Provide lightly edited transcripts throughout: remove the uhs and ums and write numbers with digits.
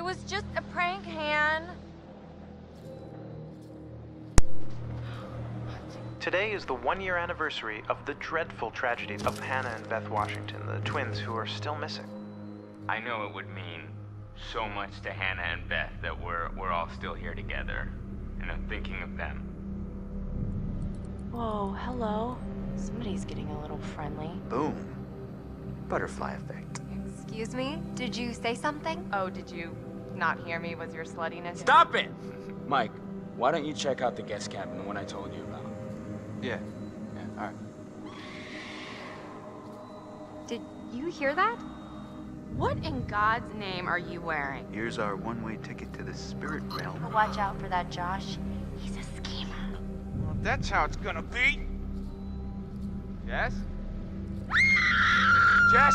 It was just a prank, Han. Today is the one-year anniversary of the dreadful tragedy of Hannah and Beth Washington, the twins who are still missing. I know it would mean so much to Hannah and Beth that we're all still here together. And I'm thinking of them. Whoa, hello. Somebody's getting a little friendly. Boom. Butterfly effect. Excuse me? Did you say something? Oh, did you not hear me? Was your sluttiness? Stop it! Mike, why don't you check out the guest cabin, the one I told you about? Yeah, all right. Did you hear that? What in God's name are you wearing? Here's our one-way ticket to the spirit realm. Watch out for that, Josh. He's a schemer. Well, that's how it's gonna be. Jess? Jess!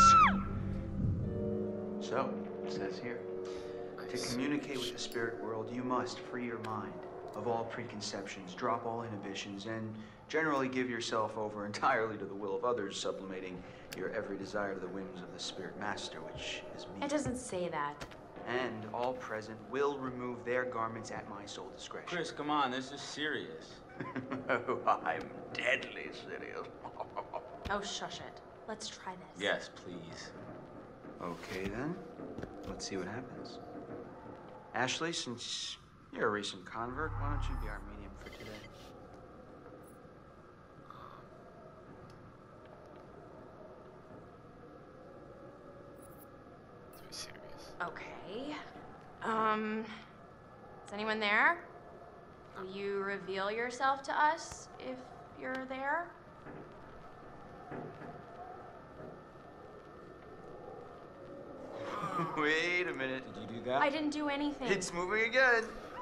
So, it says here, to communicate with the spirit world, you must free your mind of all preconceptions, drop all inhibitions, and generally give yourself over entirely to the will of others, sublimating your every desire to the whims of the spirit master, which is me. It doesn't say that. And all present will remove their garments at my sole discretion. Chris, come on, this is serious. Oh, I'm deadly serious. Oh, shush it. Let's try this. Yes, please. Okay, then. Let's see what happens. Ashley, since you're a recent convert, why don't you be our medium for today? To be serious. Okay. Is anyone there? Will you reveal yourself to us if you're there? Wait a minute. Did you do that? I didn't do anything. It's moving again.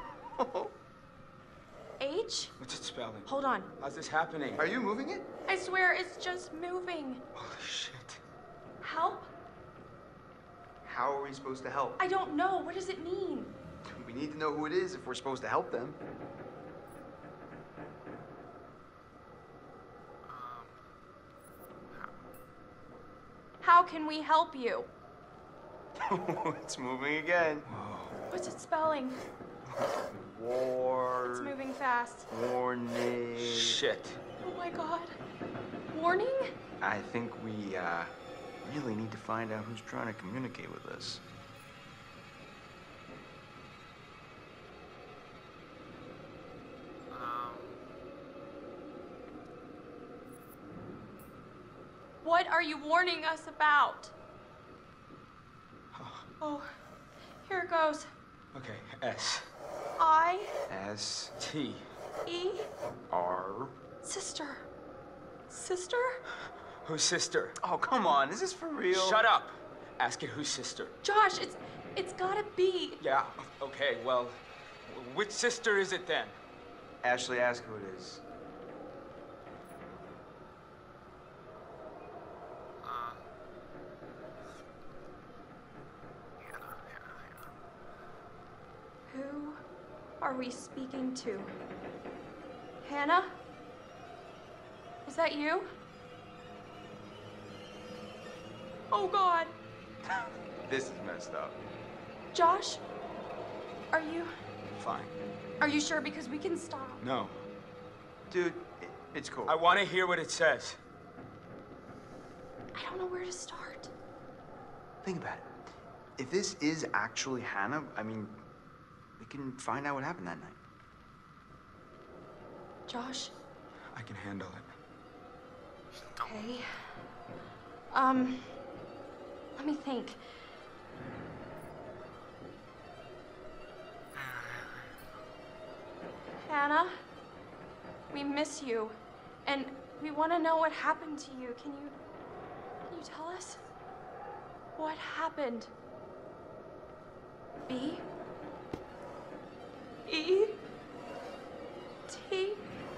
H? What's it spelling? Hold on. How's this happening? Are you moving it? I swear it's just moving. Holy shit. Help? How are we supposed to help? I don't know. What does it mean? We need to know who it is if we're supposed to help them. How can we help you? It's moving again. What's it spelling? War. It's moving fast. Warning. Shit. Oh my God. Warning? I think we really need to find out who's trying to communicate with us. What are you warning us about? Oh, here it goes. Okay, S. I, S T. E, R. sister. Sister? Whose sister? Oh, come on. Is this for real? Shut up. Ask it whose sister. Josh, it's gotta be. Yeah, okay, well, which sister is it then? Ashley, ask who it is. Who are we speaking to? Hannah? Is that you? Oh God. This is messed up. Josh? Are you Fine. sure? Because we can stop. No. Dude, it's cool. I want to hear what it says. I don't know where to start. Think about it. If this is actually Hannah, I mean, we can find out what happened that night. Josh? I can handle it. Okay. Let me think. Hannah, we miss you, and we want to know what happened to you. Can you tell us? What happened? B? E? T?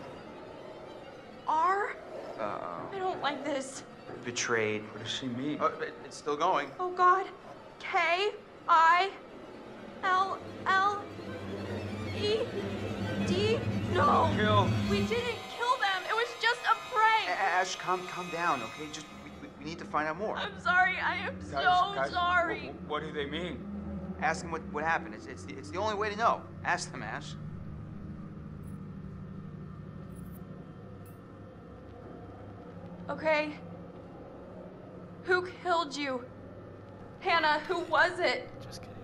R? Uh-oh. I don't like this. Betrayed. What does she mean? Oh, it's still going. Oh God. K I L L E D. No. Kill. We didn't kill them. It was just a prank. Ash, calm down, okay? Just we need to find out more. I'm sorry. I am Guys, so sorry. What do they mean? Ask them what happened. It's the only way to know. Ask them, Ash. Okay. Who killed you? Hannah, who was it? Just kidding.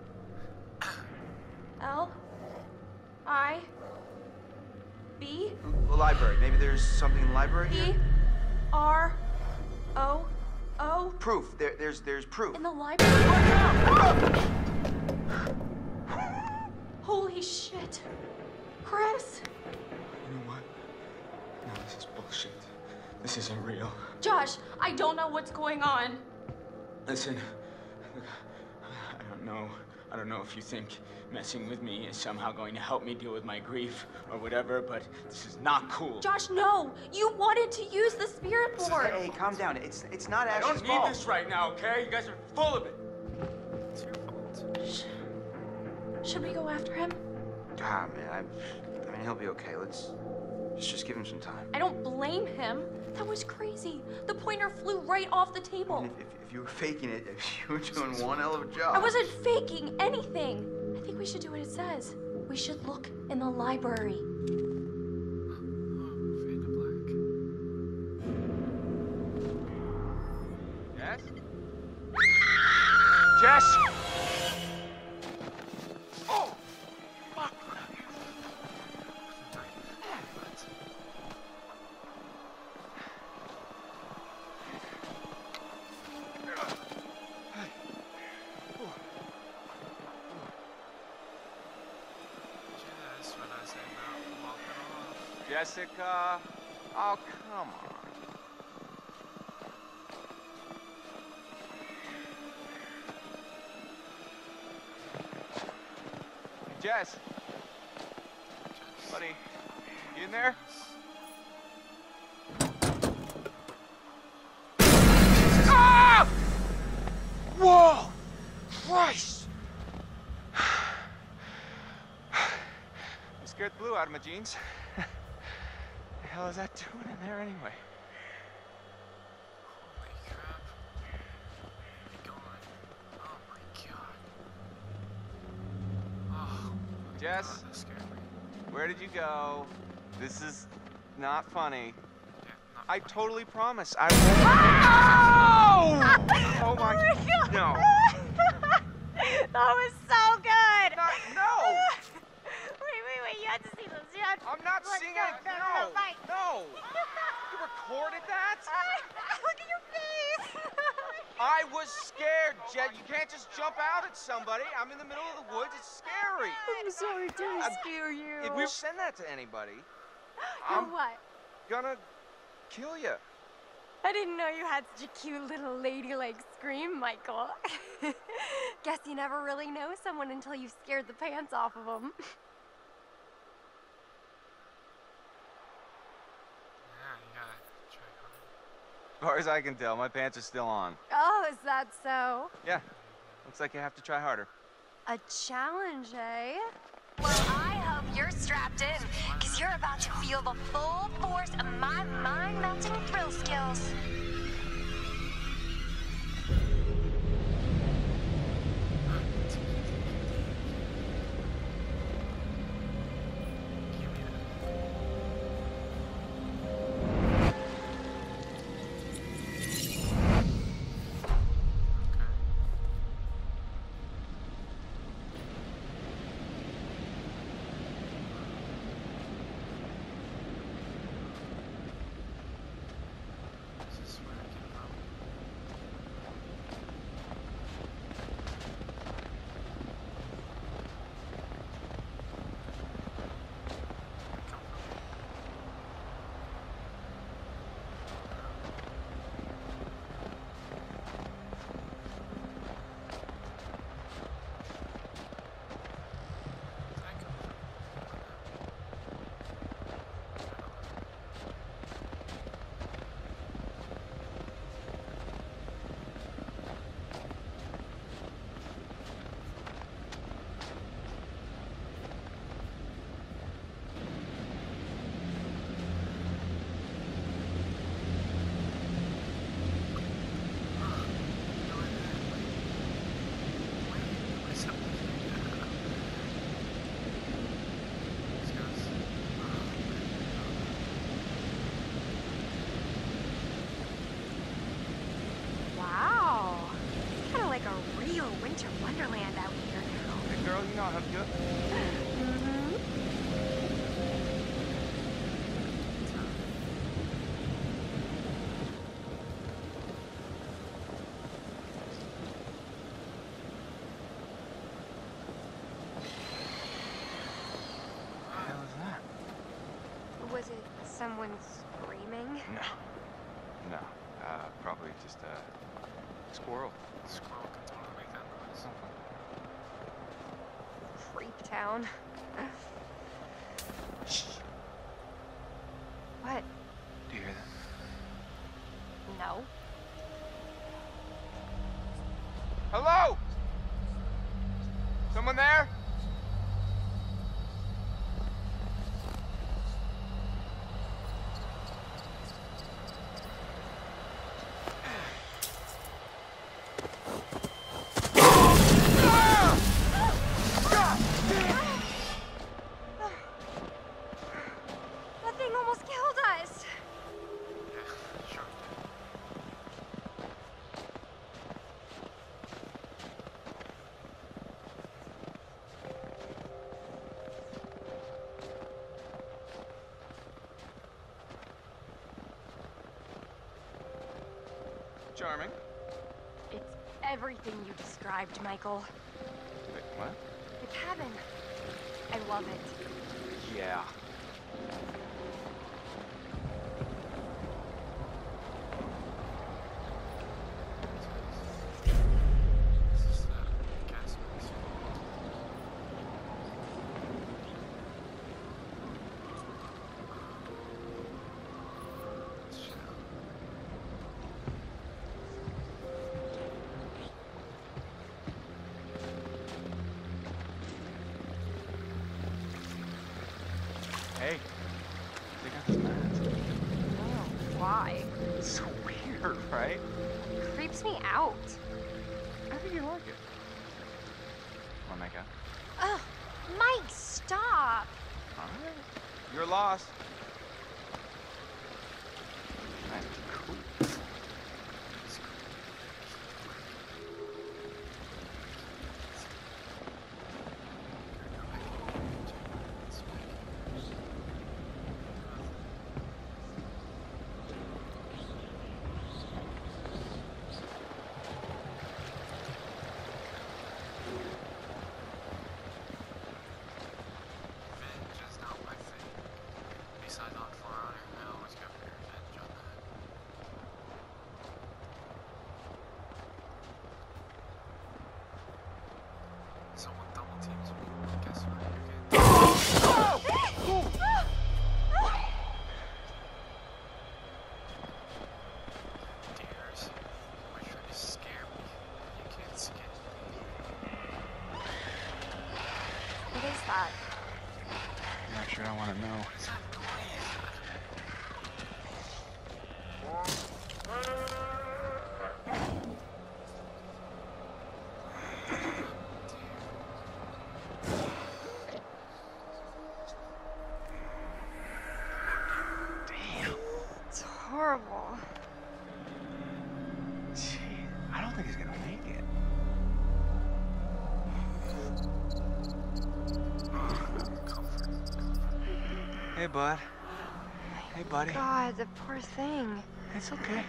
L-I-B? The library. Maybe there's something in the library here? P-R-O-O? Proof. There's proof. In the library? Holy shit. Chris? You know what? No, this is bullshit. This isn't real. Josh, I don't know what's going on. Listen, look, I don't know if you think messing with me is somehow going to help me deal with my grief or whatever, but this is not cool. Josh, no! You wanted to use the spirit board! Hey, calm down. It's not I Ash's don't fault. need this right now, okay? You guys are full of it. It's your fault. Should we go after him? Ah, man, I mean, he'll be okay. Let's just give him some time. I don't blame him. That was crazy. The pointer flew right off the table. And if you were faking it, you were doing one hell of a job. I wasn't faking anything. I think we should do what it says. We should look in the library. Fade to black. Yes? Jess! Oh! Fuck! Jess, when I say no, walk it off. Jessica! Oh, come on. Hey, Jess! Buddy, you in there? Ah! Whoa! Christ! You scared the blue out of my jeans. The hell is that doing in there anyway? Holy crap. Be gone. Oh my god. Oh my Jess? god, that scared me. Where did you go? This is not funny. Yeah, not I funny. totally promise. I won't. Oh my god! No! That was so good! No! Wait, you had to see this. You had to... I'm not Look, singing. no, right. No! You recorded that? Look at your face! I was scared, Jet. You can't just jump out at somebody. I'm in the middle of the woods. It's scary. I'm sorry to scare you. If we send that to anybody, You're I'm what? gonna kill you. I didn't know you had such a cute little ladylike scream, Michael. Guess you never really know someone until you've scared the pants off of them. Yeah, you gotta try harder. As far as I can tell, my pants are still on. Oh, is that so? Yeah. Looks like you have to try harder. A challenge, eh? Well, I hope you're strapped in, because you're about to feel the full force of my mind-melting thrill skills. Give me that. Okay. Is this where Sound good? What the hell is that? Was it someone screaming? No. No. Probably just a squirrel. Squirrel can totally make that noise. Creep town. Shh. What? Do you hear that? No. Hello? Someone there? That thing almost killed us. Yeah, sure did. Charming. It's everything you described, Michael. Wait, what? The cabin. I love it. Yeah. This is the gas mask. Shit. Hey, check out this mask. Oh, why? It's so weird, right? Creeps me out. I think you like it. Wanna make out? Ugh, Mike, stop. Alright. You're lost. That's cool. Revenge is not my thing. Besides on For Honor, I always go for revenge on that. Someone double teams me. Guess what? You're getting dares. You might try to scare me, but you can't scare me. What is that? I'm not sure I want to know. What is that noise? Damn. It's horrible. Gee, I don't think he's gonna make it. Hey, bud. Hey, buddy. God, the poor thing. It's okay.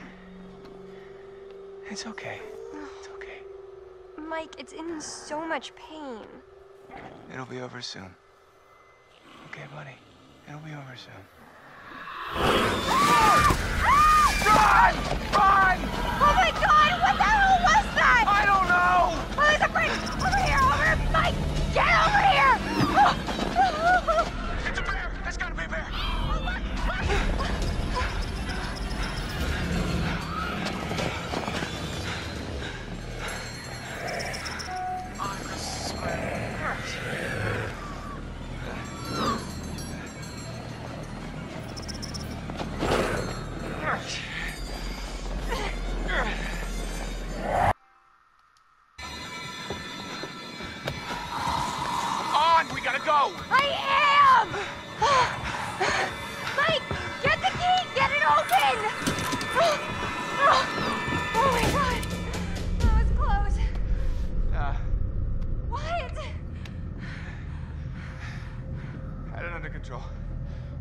It's okay. It's okay. Mike, it's in so much pain. It'll be over soon. Okay, buddy. It'll be over soon. Run! Run! Oh my God, what the hell was that? I don't know! Oh, there's a bridge! Over here, over here! Mike, get over here! It's a bear! That's gotta be a bear!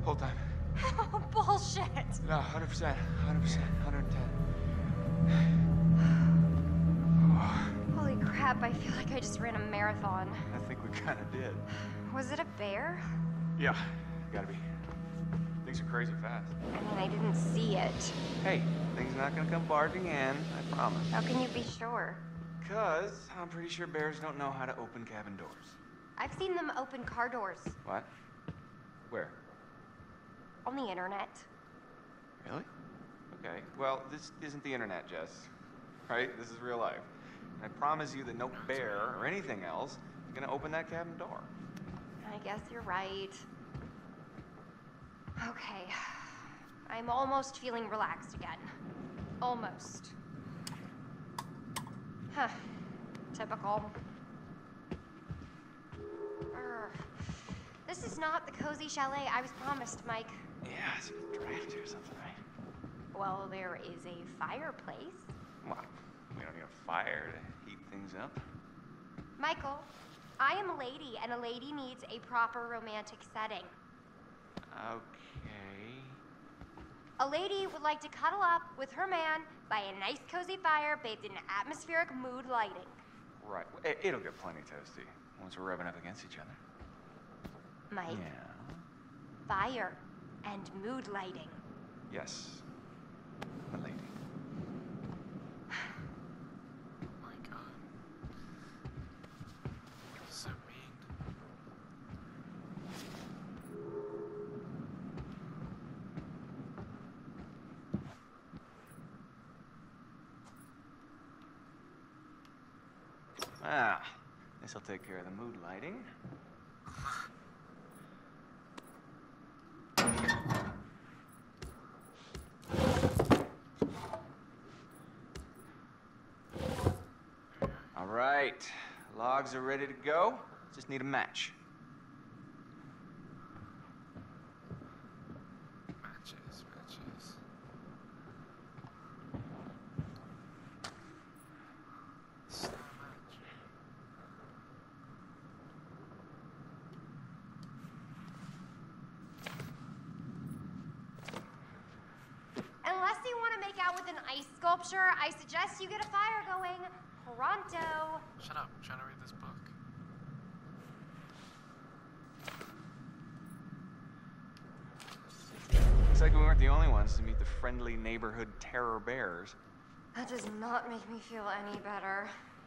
Whole time. Bullshit. No, 100%. 100%. 110. Holy crap, I feel like I just ran a marathon. I think we kind of did. Was it a bear? Yeah, gotta be. Things are crazy fast. I mean, I didn't see it. Hey, things not gonna come barging in, I promise. How can you be sure? Because I'm pretty sure bears don't know how to open cabin doors. I've seen them open car doors. What? Where? On the internet. Really? Okay, well, this isn't the internet, Jess. Right? This is real life. And I promise you that no bear or anything else is gonna open that cabin door. I guess you're right. Okay. I'm almost feeling relaxed again. Almost. Huh. Typical. This is not the cozy chalet I was promised, Mike. Yeah, it's a draft or something, right? Well, there is a fireplace. Well, we don't need a fire to heat things up. Michael, I am a lady, and a lady needs a proper romantic setting. Okay. A lady would like to cuddle up with her man by a nice cozy fire bathed in atmospheric mood lighting. Right. It'll get plenty toasty once we're rubbing up against each other. Mike, Yeah. fire and mood lighting. Yes. My lady. My God. What does that mean? Ah, this'll take care of the mood lighting. All right, logs are ready to go. Just need a match. Matches. It's not a match. Unless you want to make out with an ice sculpture, I suggest you get a fire going. Pronto. Shut up. I'm trying to read this book. Looks like we weren't the only ones to meet the friendly neighborhood terror bears. That does not make me feel any better.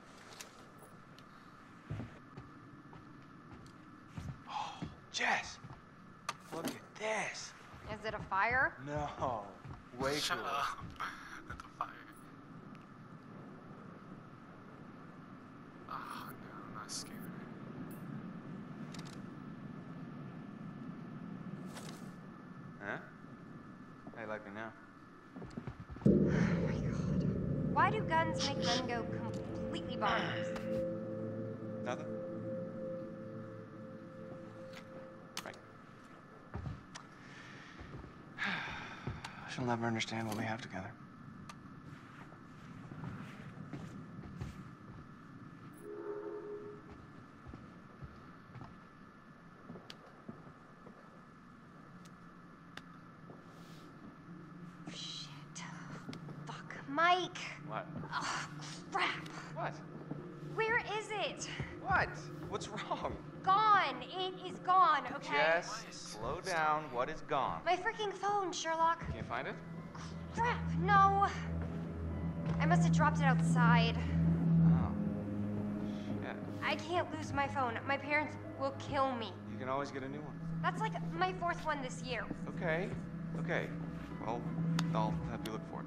Oh, Jess, look at this. Is it a fire? No, way Shut cooler. up. At the fire. Oh, no, I'm not scared. Huh? How you like me now? Oh my god. Why do guns make men go completely bonkers? Nothing? Right. She'll never understand what we have together. Shit. Fuck. Mike! What? Oh, crap. What? Where is it? What? What's wrong? Gone. It is gone, okay? Jess, slow down. What is gone? My freaking phone, Sherlock. Can't find it? Crap. No. I must have dropped it outside. Oh. Shit. I can't lose my phone. My parents will kill me. You can always get a new one. That's like my 4th one this year. Okay. Okay. Well, I'll help you look for it.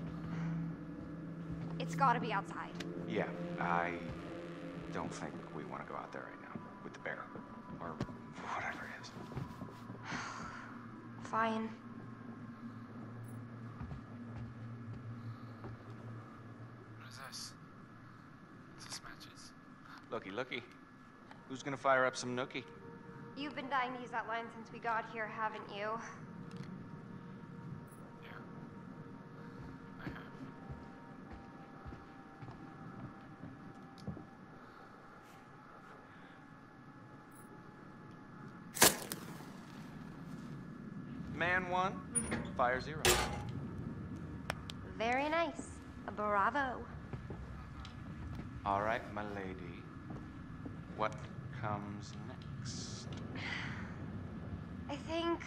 It's gotta be outside. Yeah, I don't think we want to go out there right now with the bear. Or whatever it is. Fine. What is this? Is this matches? Looky. Who's gonna fire up some nookie? You've been dying to use that line since we got here, haven't you? Yeah. I have. Man 1, fire 0. Very nice. Bravo. All right, my lady. What comes next? I think...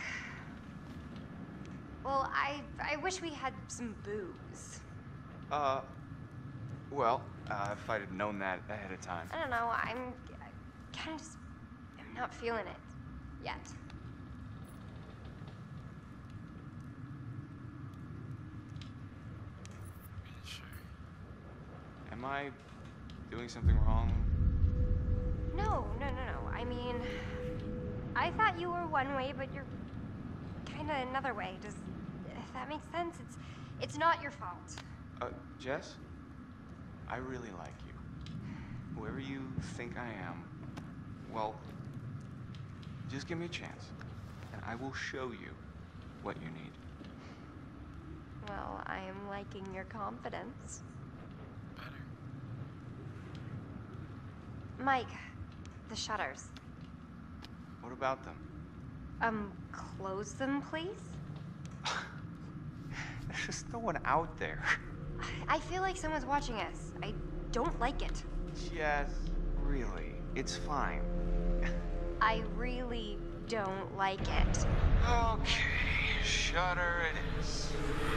Well, I wish we had some booze. Well, if I'd have known that ahead of time. I don't know, I'm kind of just... I'm not feeling it. Yet. Sure. Am I doing something wrong? No. I mean... I thought you were one way, but you're kinda another way. If that makes sense, it's not your fault. Jess? I really like you. Whoever you think I am, well, just give me a chance, and I will show you what you need. Well, I am liking your confidence. Better. Mike, the shutters. What about them? Close them, please? There's just no one out there. I feel like someone's watching us. I don't like it. Jess, really, it's fine. I really don't like it. Okay, shutter it is.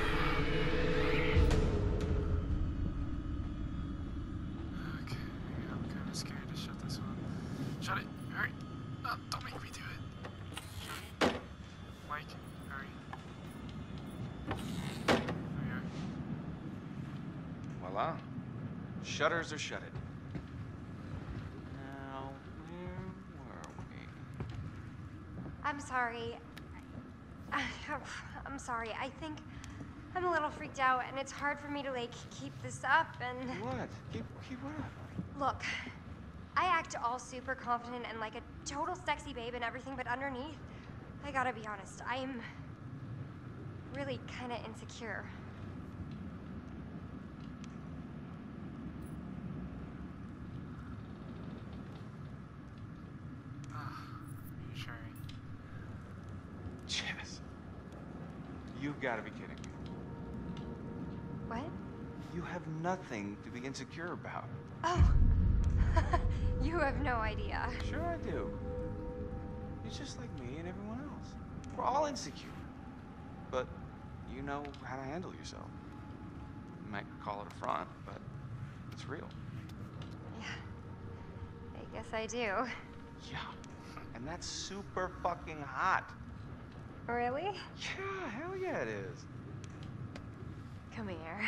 Okay, I'm kind of scared to shut this one. Shut it! Hurry! Oh, don't make me do it. Shut it. Mike, hurry. There we are. Voila. Shutters are shuttered. Now, where were we? I'm sorry. I'm sorry. I think I'm a little freaked out, and it's hard for me to, like, keep this up, and... What? Keep what up? Look, I act all super confident and like a total sexy babe and everything, but underneath, I gotta be honest, I'm really kinda insecure. Reassuring. Jess, you've got to be kidding me. What? You have nothing to be insecure about. Oh, you have no idea. Sure I do. You're just like me and everyone else. We're all insecure. But you know how to handle yourself. You might call it a front, but it's real. Yeah, I guess I do. Yeah, and that's super fucking hot. Really? Yeah, hell yeah it is. Come here.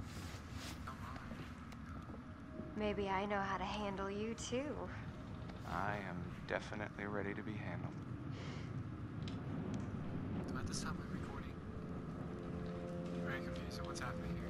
Maybe I know how to handle you too. I am definitely ready to be handled. I'm about to stop my recording. I'm very confused at what's happening here.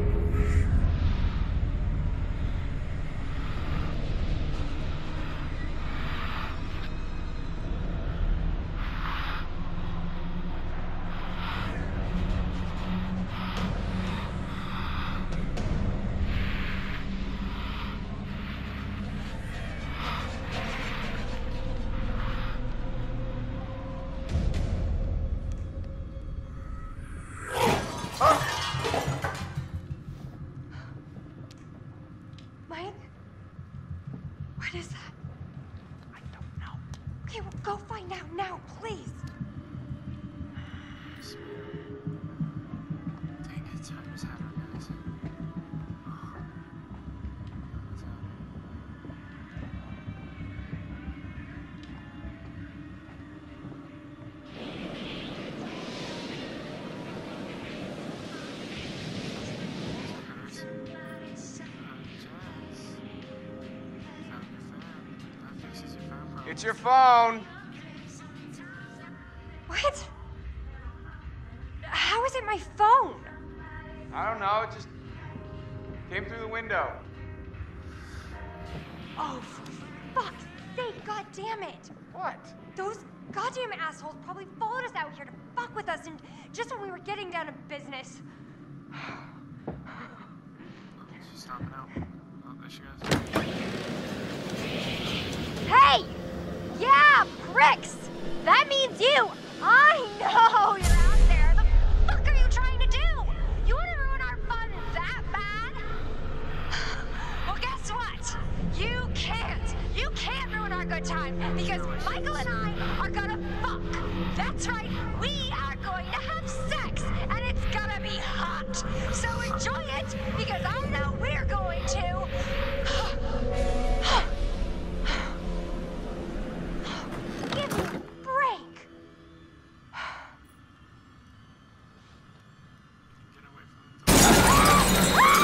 Mike? What is that? I don't know. Okay, well, go find out now, please. Dang it, time is out, guys. What's happening? It's your phone. What? How is it my phone? I don't know, it just came through the window. Oh, for fuck's sake, god damn it! What? Those goddamn assholes probably followed us out here to fuck with us, and just when we were getting down to business. She's stopping out. Oh, there she goes. Hey! Yeah, pricks! That means you! I know So enjoy it, because I know we're going to. Give me a break. Get away from the door.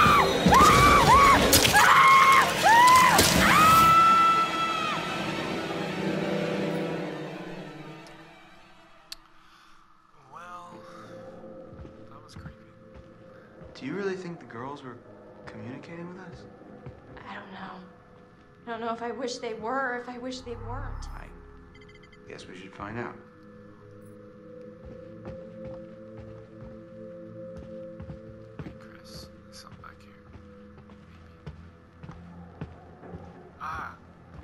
Well, that was creepy. Do you really think the girls were communicating with us? I don't know. I don't know if I wish they were or if I wish they weren't. I guess we should find out. Wait, Chris, there's something back here. Maybe. Ah,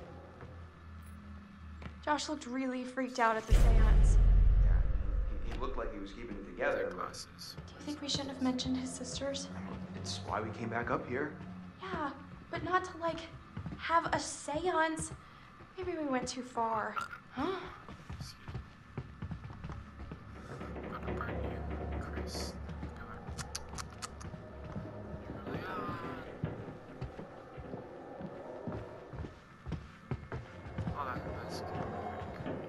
Josh looked really freaked out at the seance. Yeah, he looked like he was keeping it together. their but glasses. Do you think we shouldn't have mentioned his sisters? It's why we came back up here. Yeah, but not to, like, have a seance. Maybe we went too far. Huh? Excuse me. I'm gonna burn you, Chris. You really are. Oh, that's very creepy.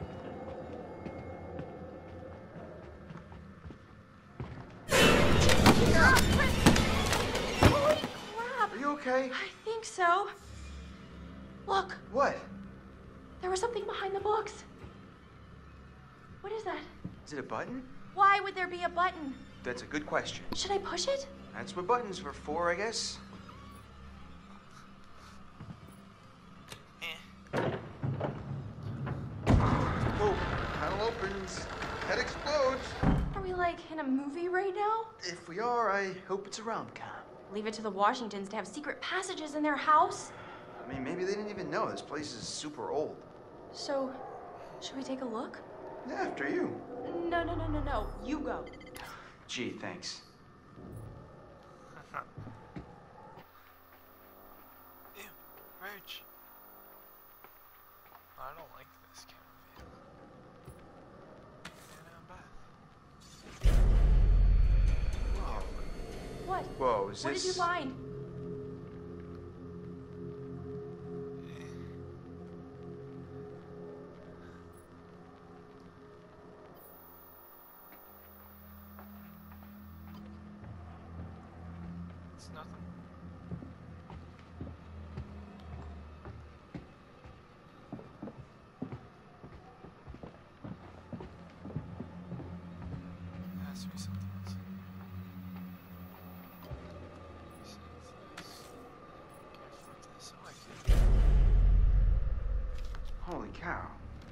Holy crap! Are you okay? I think so. Look, What? there was something behind the books. What is that? Is it a button? Why would there be a button? That's a good question. Should I push it? That's what buttons are for, I guess. Whoa, panel opens. Head explodes. Are we, like, in a movie right now? If we are, I hope it's a rom-com. Leave it to the Washingtons to have secret passages in their house? I mean, maybe they didn't even know. This place is super old. So, should we take a look? Yeah, after you. No. You go. Gee, thanks. Ew, Rich. I don't like this kind of view. And I'm back. What? Whoa, is What this... did you find? It's nothing. It has to be something else. Can't flip this. Oh, I can. Holy cow.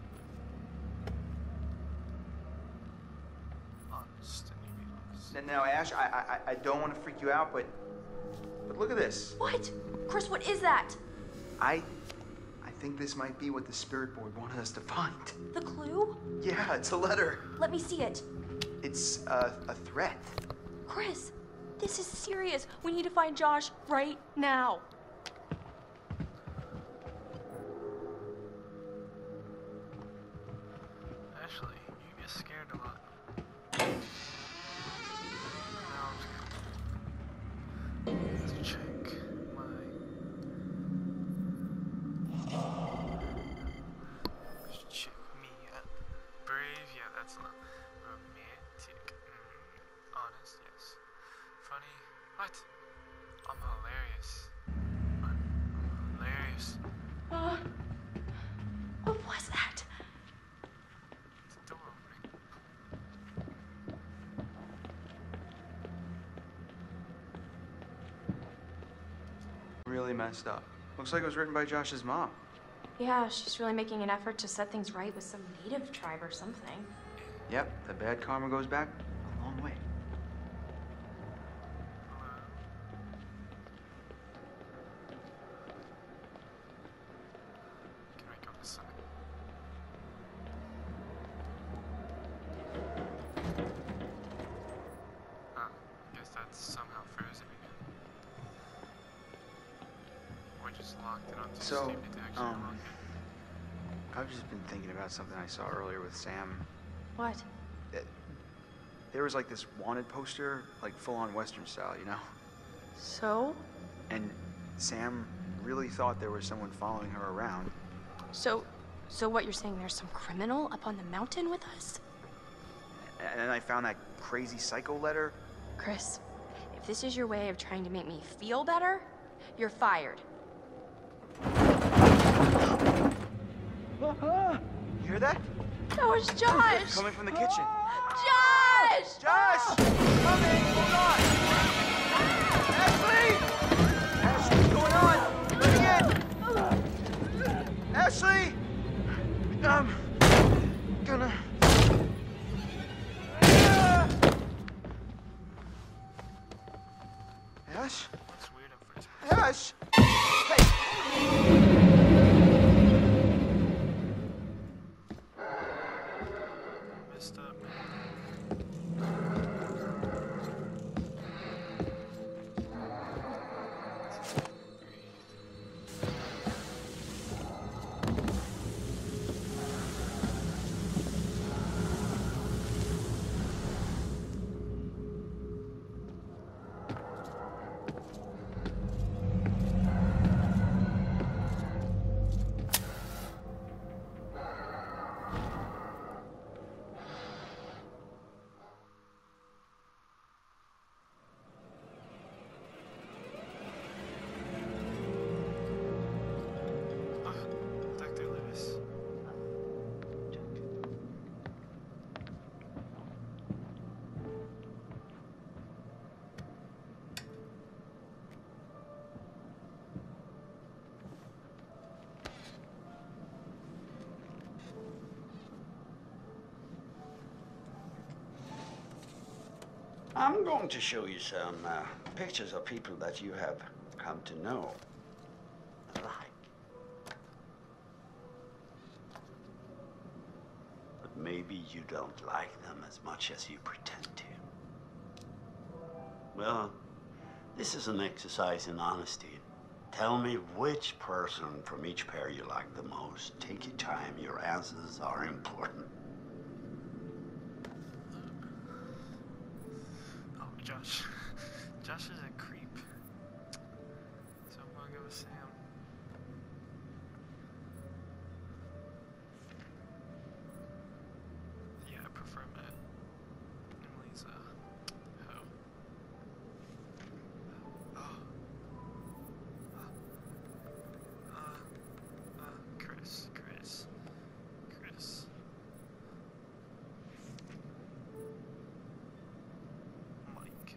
Honest and you be honest. Now, Ash, I don't want to freak you out, but look at this. What? Chris, what is that? I think this might be what the spirit board wanted us to find. The clue? Yeah, it's a letter. Let me see it. It's a threat. Chris, this is serious. We need to find Josh right now. Ashley, you get scared a lot. Now I'm scared. Let's check my... Let's check me out. Brave, yeah, that's not romantic. Honest, yes. Funny, what? I'm hilarious. I'm hilarious. What was that? It's a door opening. Really messed up. Looks like it was written by Josh's mom. Yeah, she's really making an effort to set things right with some native tribe or something. Yep, the bad karma goes back a long way. Can I go this side? Huh, I guess that's somehow frozen again. Or just locked it onto So, sleep detection. Unlock it. I've just been thinking about something I saw earlier with Sam. What? there was like this wanted poster, like full-on Western style, you know? So? And Sam really thought there was someone following her around. So what you're saying, there's some criminal up on the mountain with us? And then I found that crazy psycho letter. Chris, if this is your way of trying to make me feel better, you're fired. You hear that? That was Josh! Coming from the kitchen. Josh! Josh! Coming! Hold on! Ashley! Ashley, what's going on? Bring it in! Ashley! I'm gonna... Ash? Looks weird at first. Ash! Hey! Messed up. Dr. Lewis. I'm going to show you some pictures of people that you have come to know. Like. But maybe you don't like them as much as you pretend to. Well, this is an exercise in honesty. Tell me which person from each pair you like the most. Take your time. Your answers are important. Oh, Josh. Josh is a creep. So I'm gonna go with Sam. Yeah, I prefer Matt. Emily's a hoe. Chris. Mike.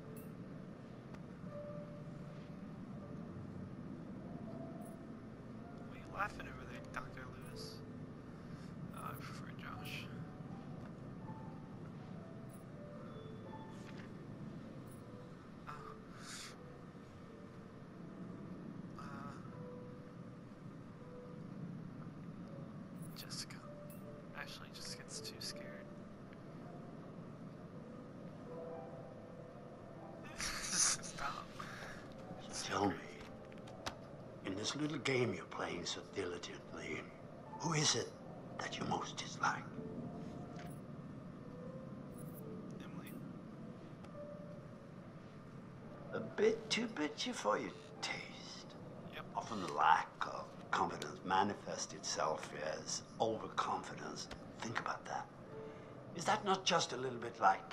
What are you laughing over there, Dr. Lewis? I prefer Josh. Jessica. Ashley just gets too scared. Stop. Tell me, in this little game you're playing so diligently, who is it that you most dislike? Emily. A bit too bitchy for your taste. Yep. Often the lack of confidence manifests itself as overconfidence. Think about that. Is that not just a little bit like...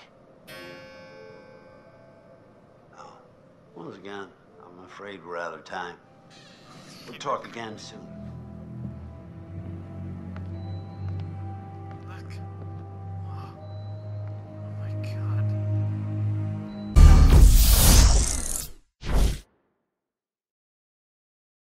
Oh, once again, I'm afraid we're out of time. We'll talk again soon.